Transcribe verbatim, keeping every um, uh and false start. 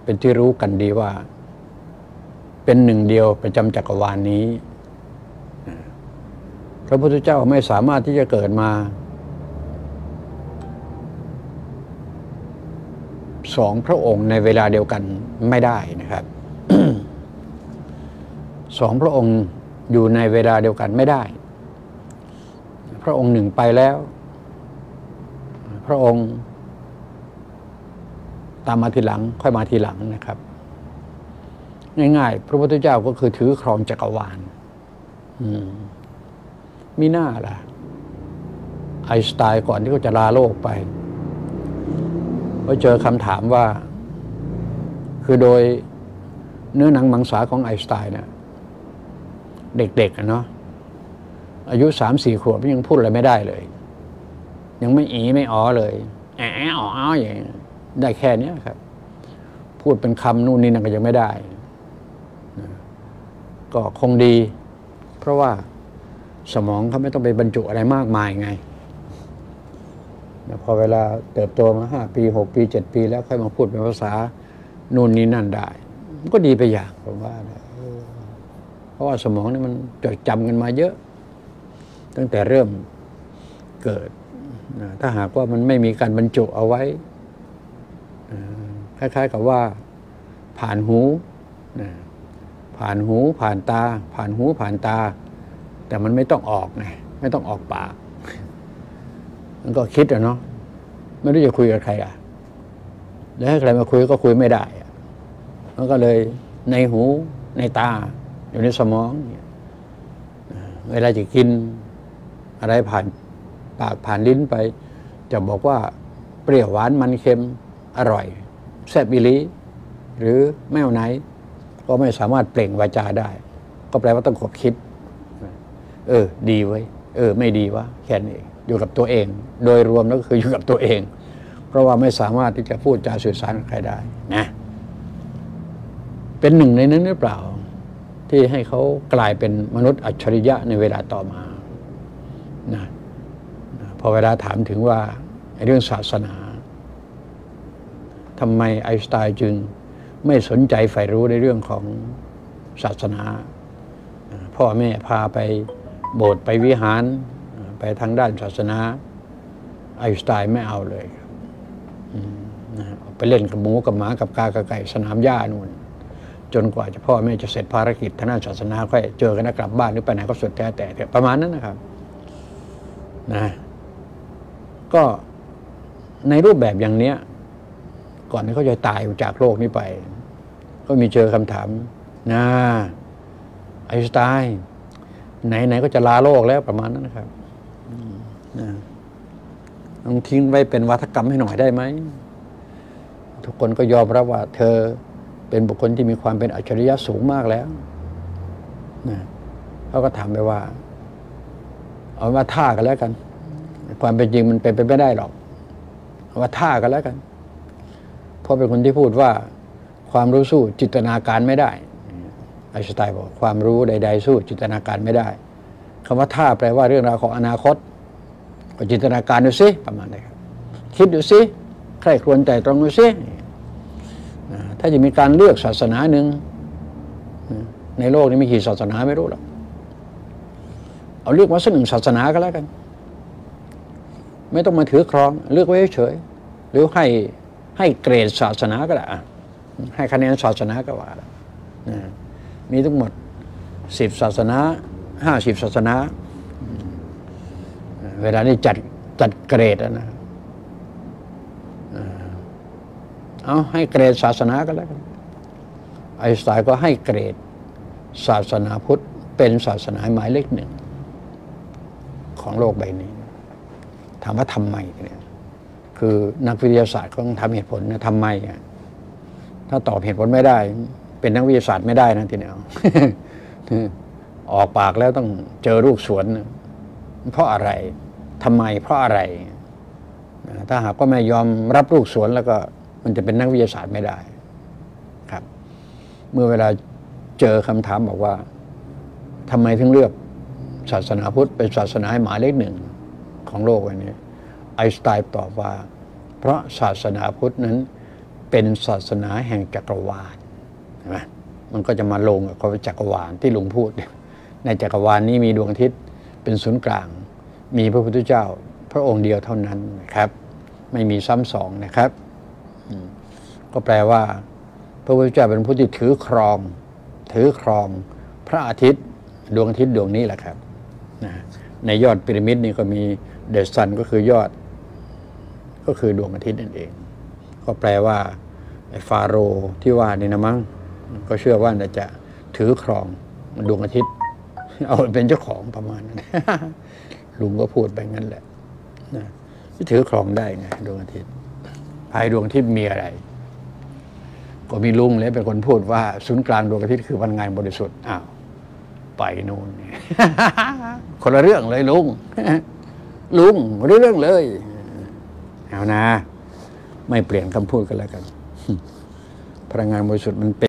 เป็นที่รู้กันดีว่าเป็นหนึ่งเดียวประจำจักรวาลนี้พระพุทธเจ้าไม่สามารถที่จะเกิดมาสองพระองค์ในเวลาเดียวกันไม่ได้นะครับ สองพระองค์อยู่ในเวลาเดียวกันไม่ได้พระองค์หนึ่งไปแล้วพระองค์ตามมาทีหลังค่อยมาทีหลังนะครับง่ายๆพระพุทธเจ้าก็คือถือครองจักรวาลมีหน้าล่ะไอน์สไตน์ก่อนที่เขาจะลาโลกไปก็เจอคำถามว่าคือโดยเนื้อหนังมังสาของไอน์สไตน์เนี่ยเด็กๆเนาะอายุสามสี่ขวบยังพูดอะไรไม่ได้เลยยังไม่อีไม่อ๋อเลยแอะอ๋ออย่างได้แค่นี้ครับพูดเป็นคำนู่นนี่นั่นก็ยังไม่ได้ก็คงดีเพราะว่าสมองเขาไม่ต้องไปบรรจุอะไรมากมายไงพอเวลาเติบโตมาห้าปีหกปีเจ็ดปีแล้วค่อยมาพูดเป็นภาษานู่นนี่นั่นได้มันก็ดีไปอย่างผมว่าเพราะว่าสมองนี่มันจดจำกันมาเยอะตั้งแต่เริ่มเกิดถ้าหากว่ามันไม่มีการบรรจุเอาไว้คล้ายๆกับว่าผ่านหูผ่านหูผ่านตาผ่านหูผ่านตาแต่มันไม่ต้องออกไงไม่ต้องออกปากมันก็คิดอะเนาะไม่รู้จะคุยกับใครอ่ะแล้วให้ใครมาคุยก็คุยไม่ได้มันก็เลยในหูในตาอยู่ในสมองเวลาจะกินอะไรผ่านปากผ่านลิ้นไปจะบอกว่าเปรี้ยวหวานมันเค็มอร่อยแซ่บอีหลีหรือไม่เอาไหนก็ไม่สามารถเปล่งวาจาได้ก็แปลว่าต้องขบคิดเออดีไว้เออไม่ดีวะแค่นี้อยู่กับตัวเองโดยรวมแล้วก็คืออยู่กับตัวเองเพราะว่าไม่สามารถที่จะพูดจาสื่อสารกับใครได้นะเป็นหนึ่งในนั้นหรือเปล่าที่ให้เขากลายเป็นมนุษย์อัจฉริยะในเวลาต่อมานะพอเวลาถามถึงว่าเรื่องศาสนาทำไมไอน์สไตน์จึงไม่สนใจใฝ่รู้ในเรื่องของศาสนาพ่อแม่พาไปโบสถ์ไปวิหารไปทางด้านศาสนาไอน์สไตน์ไม่เอาเลยไปเล่นกับหมูกับหมากับกากับไก่สนามหญ้านู่นจนกว่าจะพ่อแม่จะเสร็จภารกิจทางด้านศาสนาค่อยเจอกันนะกลับบ้านหรือไปไหนก็สุดแต่แต่ประมาณนั้นนะครับนะก็ในรูปแบบอย่างเนี้ยก่อนที่เขาจะตายจากโลกนี้ไปก็มีเจอคำถามนะไอน์สไตน์ไหนๆก็จะลาโลกแล้วประมาณนั้นนะครับนะต้องทิ้งไว้เป็นวาทกรรมให้หน่อยได้ไหมทุกคนก็ยอมรับว่าเธอเป็นบุคคลที่มีความเป็นอัจฉริยะสูงมากแล้วนะเขาก็ถามไปว่าเอาว่าท่ากันแล้วกันความเป็นจริงมันเป็นไปไม่ได้หรอกเอาว่าท่ากันแล้วกันเพราะเป็นคนที่พูดว่าความรู้สู้จินตนาการไม่ได้ไอน์สไตน์บอกความรู้ใดๆสู้จินตนาการไม่ได้คำว่าท่าแปลว่าเรื่องราวของอนาคตก็จินตนาการดูสิประมาณนี้ครับคิดดูสิใครควรแต่ตรงดูสิถ้าจะมีการเลือกศาสนาหนึ่งในโลกนี้มีกี่ศาสนาไม่รู้หรอกเอาเลือกมาสักหนึ่งศาสนาก็แล้วกันไม่ต้องมาถือครองเลือกไว้เฉยหรือให้ให้เกรดศาสนาก็ได้ให้คะแนนศาสนาก็ว่ามีทั้งหมดสิบศาสนาห้าสิบศาสนาเวลานี้จัดจัดเกรดนะเอาให้เกรดศาสนาก็แล้วกันไอน์สไตน์ก็ให้เกรดศาสนาพุทธเป็นศาสนาหมายเลขหนึ่งของโลกใบนี้ถามว่าทำไมเนี่ยคือนักวิทยาศาสตร์ก็ต้องทำเหตุผลนะทำไมอ่ะถ้าตอบเหตุผลไม่ได้เป็นนักวิทยาศาสตร์ไม่ได้นะทีเดียวออกปากแล้วต้องเจอลูกสวนเพราะอะไรทำไมเพราะอะไรถ้าหากว่าไม่ยอมรับลูกสวนแล้วก็มันจะเป็นนักวิทยาศาสตร์ไม่ได้ครับเมื่อเวลาเจอคำถามบอกว่าทำไมถึงเลือกศาสนาพุทธเป็นศาสนาหมายเลขหนึ่งของโลกวันนี้ไอน์สไตน์ตอบว่าเพราะศาสนาพุทธนั้นเป็นศาสนาแห่งจักรวาลใช่ไหมมันก็จะมาลงกับคำว่าจักรวาลที่ลุงพูดในจักรวาลนี้มีดวงอาทิตย์เป็นศูนย์กลางมีพระพุทธเจ้าพระองค์เดียวเท่านั้นนะครับไม่มีซ้ำสองนะครับก็แปลว่าพระพุทธเจ้าเป็นผู้ที่ถือครองถือครองพระอาทิตย์ดวงอาทิตย์ดวงนี้แหละครับในยอดพีระมิดนี่ก็มีเดอะซันก็คือยอดก็คือดวงอาทิตย์นั่นเองก็แปลว่าไอ้ฟาโรห์ที่ว่านี่นะมั้งก็เชื่อว่าจะถือครองดวงอาทิตย์เอาเป็นเจ้าของประมาณนั้นลุงก็พูดไปงั้นแหละนะที่ถือครองได้ไงดวงอาทิตย์ภายดวงอาทิตย์มีอะไรก็มีลุงเลยเป็นคนพูดว่าศูนย์กลางดวงอาทิตย์คือพลังงานบริสุทธิ์อ้าวไปนู่น คนละเรื่องเลยลุง ลุงคนละเรื่องเลยเอานะไม่เปลี่ยนคำพูดกันแล้วกันพลังงานบริสุทธิ์มันเป็น